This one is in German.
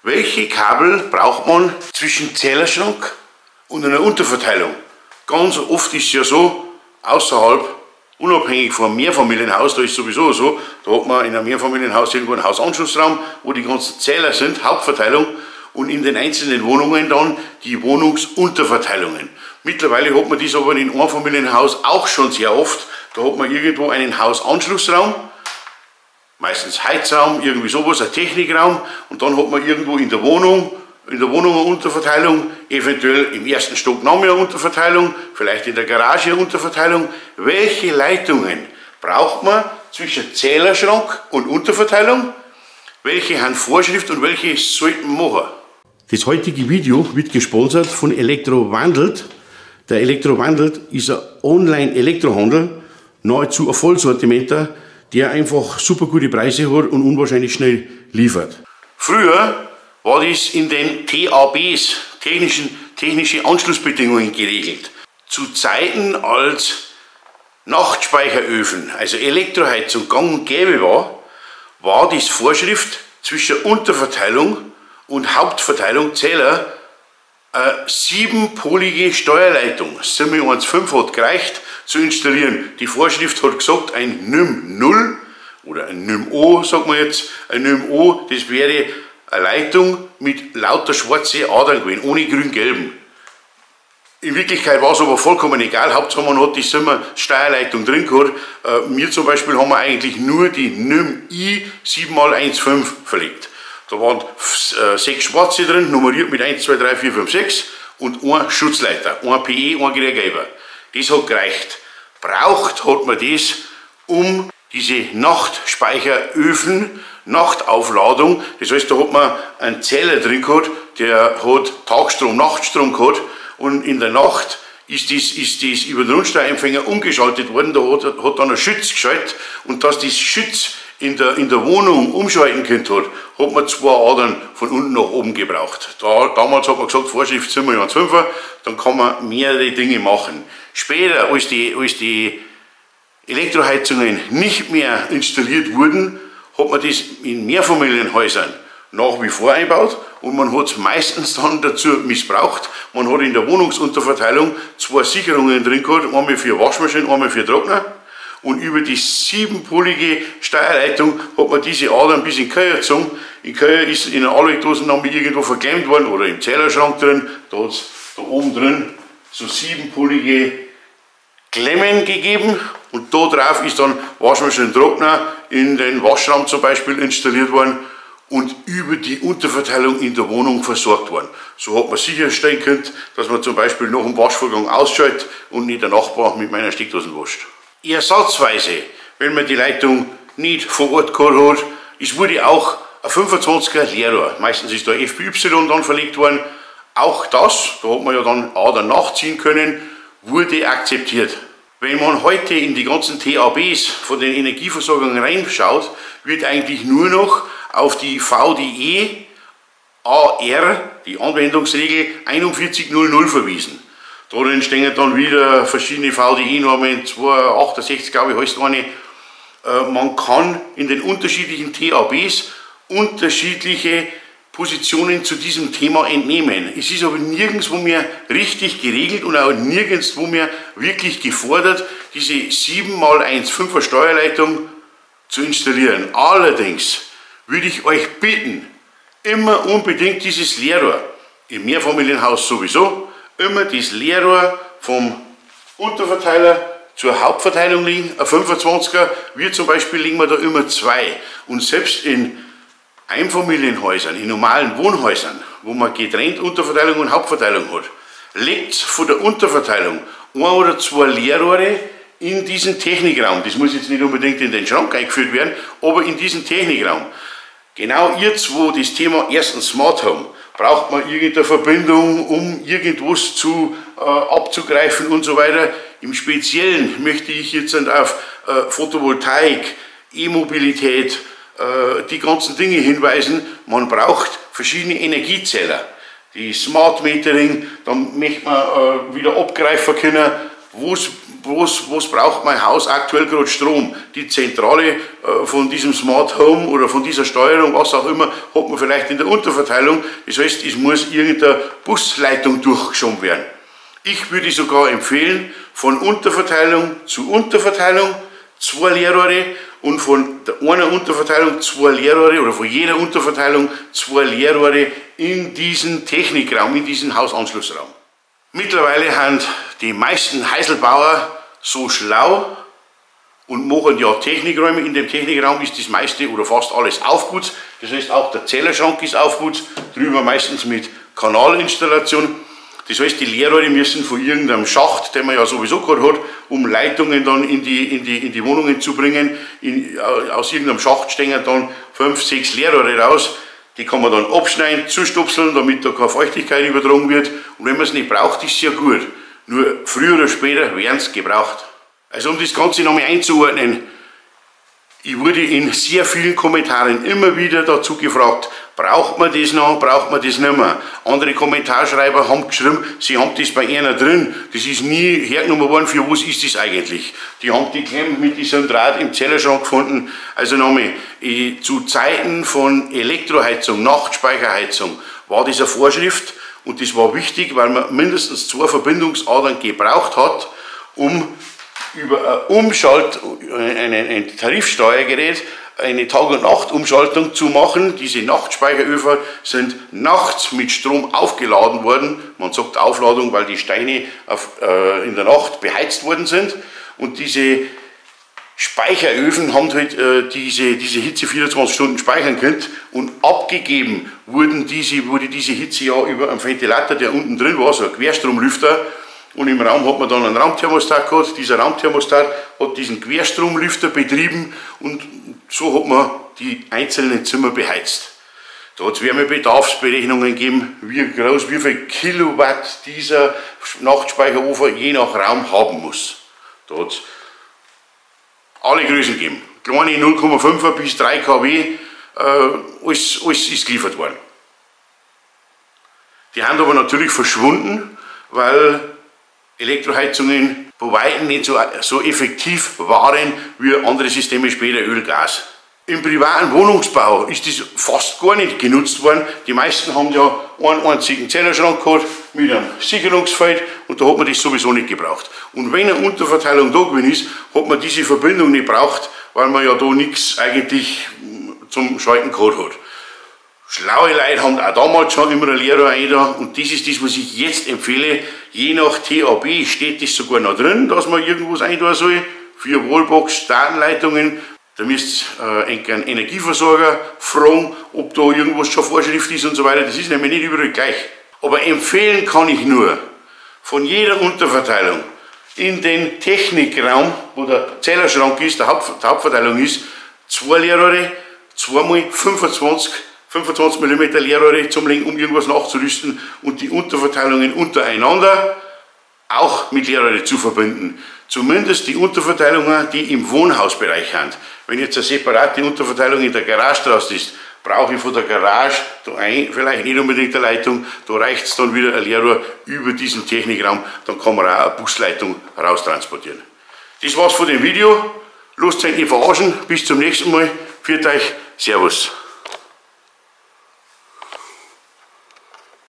Welche Kabel braucht man zwischen Zählerschrank und einer Unterverteilung? Ganz oft ist es ja so, außerhalb, unabhängig vom Mehrfamilienhaus, da ist sowieso so, da hat man in einem Mehrfamilienhaus irgendwo einen Hausanschlussraum, wo die ganzen Zähler sind, Hauptverteilung, und in den einzelnen Wohnungen dann die Wohnungsunterverteilungen. Mittlerweile hat man das aber in einem Einfamilienhaus auch schon sehr oft. Da hat man irgendwo einen Hausanschlussraum, meistens Heizraum, irgendwie sowas, ein Technikraum, und dann hat man irgendwo in der Wohnung eine Unterverteilung, eventuell im ersten Stock noch mehr eine Unterverteilung, vielleicht in der Garage eine Unterverteilung. Welche Leitungen braucht man zwischen Zählerschrank und Unterverteilung? Welche haben Vorschrift und welche sollten wir machen? Das heutige Video wird gesponsert von Elektrowandelt. Der Elektrowandelt ist ein Online-Elektrohandel, nahezu ein Vollsortimenter, der einfach super gute Preise hat und unwahrscheinlich schnell liefert. Früher war das in den TABs, technische Anschlussbedingungen, geregelt. Zu Zeiten, als Nachtspeicheröfen, also Elektroheizung gang und gäbe war das Vorschrift zwischen Unterverteilung und Hauptverteilung Zähler eine 7-polige Steuerleitung, 715 hat gereicht zu installieren. Die Vorschrift hat gesagt, ein NIM 0 oder ein NIM O, sagt man jetzt, ein NIM O, das wäre eine Leitung mit lauter schwarzen Adern gewesen, ohne grün-gelben. In Wirklichkeit war es aber vollkommen egal, Hauptsache man hat die Steuerleitung drin gehabt. Wir zum Beispiel haben eigentlich nur die NIM I 7x15 verlegt. Da waren 6 schwarze drin, nummeriert mit 1, 2, 3, 4, 5, 6 und ein Schutzleiter, ein PE, ein Gerätgeber. Das hat gereicht. Braucht hat man das, um diese Nachtspeicheröfen, Nachtaufladung, das heißt, da hat man einen Zähler drin gehabt, der hat Tagstrom, Nachtstrom gehabt, und in der Nacht ist das über den Rundsteuerempfänger umgeschaltet worden, da hat dann ein Schütz geschaltet, und dass das Schütz in der Wohnung umschalten könnte, hat man 2 Adern von unten nach oben gebraucht. Damals hat man gesagt, Vorschrift 7x5, dann kann man mehrere Dinge machen. Später, als die Elektroheizungen nicht mehr installiert wurden, hat man das in Mehrfamilienhäusern nach wie vor einbaut, und man hat es meistens dann dazu missbraucht. Man hat in der Wohnungsunterverteilung 2 Sicherungen drin gehabt, einmal für Waschmaschinen, einmal für Trockner, und über die 7-polige Steuerleitung hat man diese Adern bis in Keller gezogen. In Keller ist in einer Anlegdosen irgendwo verklemmt worden oder im Zählerschrank drin, da hat es da oben drin so 7-polige Klemmen gegeben, und da drauf ist dann Waschmaschinen-Trockner in den Waschraum zum Beispiel installiert worden und über die Unterverteilung in der Wohnung versorgt worden. So hat man sicherstellen können, dass man zum Beispiel nach dem Waschvorgang ausschaltet und nicht der Nachbar mit meiner Steckdosen wascht. Ersatzweise, wenn man die Leitung nicht vor Ort gehabt hat, es wurde auch ein 25er Leerrohr, meistens ist da FPY dann verlegt worden. Auch das, da hat man ja dann Adern nachziehen können, wurde akzeptiert. Wenn man heute in die ganzen TABs von den Energieversorgungen reinschaut, wird eigentlich nur noch auf die VDE AR, die Anwendungsregel 4100 verwiesen. Darin stehen dann wieder verschiedene VDE-Normen, 268 glaube ich heißt eine. Man kann in den unterschiedlichen TABs unterschiedliche Positionen zu diesem Thema entnehmen. Es ist aber nirgendwo mehr richtig geregelt und auch nirgendwo mehr wirklich gefordert, diese 7x1,5er Steuerleitung zu installieren. Allerdings würde ich euch bitten, immer unbedingt dieses Leerrohr, im Mehrfamilienhaus sowieso, immer das Leerrohr vom Unterverteiler zur Hauptverteilung liegen, ein 25er, wir zum Beispiel liegen wir da immer 2. Und selbst in Einfamilienhäusern, in normalen Wohnhäusern, wo man getrennt Unterverteilung und Hauptverteilung hat, legt von der Unterverteilung 1 oder 2 Leerrohre in diesen Technikraum. Das muss jetzt nicht unbedingt in den Schrank eingeführt werden, aber in diesen Technikraum. Genau ihr zwei das Thema erstens Smart Home. Braucht man irgendeine Verbindung, um irgendwas abzugreifen und so weiter. Im Speziellen möchte ich jetzt auf Photovoltaik, E-Mobilität, die ganzen Dinge hinweisen. Man braucht verschiedene Energiezähler. Die Smart Metering, dann möchte man wieder abgreifen können, was braucht mein Haus aktuell gerade Strom? Die Zentrale von diesem Smart Home oder von dieser Steuerung, was auch immer, hat man vielleicht in der Unterverteilung. Das heißt, es muss irgendeine Busleitung durchgeschoben werden. Ich würde sogar empfehlen, von Unterverteilung zu Unterverteilung 2 Leerrohre und von einer Unterverteilung 2 Leerrohre oder von jeder Unterverteilung 2 Leerrohre in diesen Technikraum, in diesen Hausanschlussraum. Mittlerweile sind die meisten Heiselbauer so schlau und machen ja Technikräume. In dem Technikraum ist das meiste oder fast alles aufputzt. Das heißt, auch der Zellerschrank ist aufputzt, drüber meistens mit Kanalinstallation. Das heißt, die Leerrohre müssen von irgendeinem Schacht, den man ja sowieso gerade hat, um Leitungen dann in die Wohnungen zu bringen. Aus irgendeinem Schacht stehen dann 5, 6 Leerrohre raus. Die kann man dann abschneiden, zustupseln, damit da keine Feuchtigkeit übertragen wird. Und wenn man es nicht braucht, ist es ja gut. Nur früher oder später werden es gebraucht. Also um das Ganze nochmal einzuordnen, ich wurde in sehr vielen Kommentaren immer wieder dazu gefragt, braucht man das noch, braucht man das nicht mehr. Andere Kommentarschreiber haben geschrieben, sie haben das bei einer drin, das ist nie hergenommen worden, für was ist das eigentlich? Die haben die Klemm mit diesem Draht im Zellerschrank gefunden. Also nochmal, zu Zeiten von Elektroheizung, Nachtspeicherheizung war das eine Vorschrift und das war wichtig, weil man mindestens 2 Verbindungsadern gebraucht hat, um über ein Tarifsteuergerät eine Tag- und Nachtumschaltung zu machen. Diese Nachtspeicheröfen sind nachts mit Strom aufgeladen worden. Man sagt Aufladung, weil die Steine in der Nacht beheizt worden sind. Und diese Speicheröfen haben halt diese Hitze 24 Stunden speichern können. Und abgegeben wurde diese Hitze ja über einen Ventilator, der unten drin war, so ein Querstromlüfter. Und im Raum hat man dann einen Raumthermostat gehabt. Dieser Raumthermostat hat diesen Querstromlüfter betrieben und so hat man die einzelnen Zimmer beheizt. Da hat es Wärmebedarfsberechnungen gegeben, wie viel Kilowatt dieser Nachtspeicherofen je nach Raum haben muss. Da hat es alle Größen gegeben. Kleine 0,5er bis 3 kW, alles ist geliefert worden. Die haben aber natürlich verschwunden, weil Elektroheizungen bei weitem nicht so effektiv waren wie andere Systeme später Öl, Gas. Im privaten Wohnungsbau ist das fast gar nicht genutzt worden. Die meisten haben ja einen einzigen Zellerschrank gehabt mit einem Sicherungsfeld und da hat man das sowieso nicht gebraucht. Und wenn eine Unterverteilung da gewesen ist, hat man diese Verbindung nicht gebraucht, weil man ja da nichts eigentlich zum Schalten gehabt hat. Schlaue Leute haben auch damals schon immer ein Leerrohr eingetan und das ist das, was ich jetzt empfehle. Je nach THB steht das sogar noch drin, dass man irgendwas eingetan soll. Für Wallbox, Datenleitungen. Da müsst ihr einen Energieversorger fragen, ob da irgendwas schon Vorschrift ist und so weiter. Das ist nämlich nicht überall gleich. Aber empfehlen kann ich nur, von jeder Unterverteilung in den Technikraum, wo der Zellerschrank ist, der Hauptverteilung ist, 2 Leerrohre, 2 x 25 mm Leerrohre zum Legen, um irgendwas nachzurüsten und die Unterverteilungen untereinander auch mit Leerrohre zu verbinden. Zumindest die Unterverteilungen, die im Wohnhausbereich sind. Wenn jetzt eine separate Unterverteilung in der Garagestraße ist, brauche ich von der Garage da vielleicht nicht unbedingt eine Leitung, da reicht es dann wieder ein Leerrohr über diesen Technikraum, dann kann man auch eine Busleitung raustransportieren. Das war's von dem Video. Lasst euch nicht verarschen, bis zum nächsten Mal. Pfiat euch, Servus.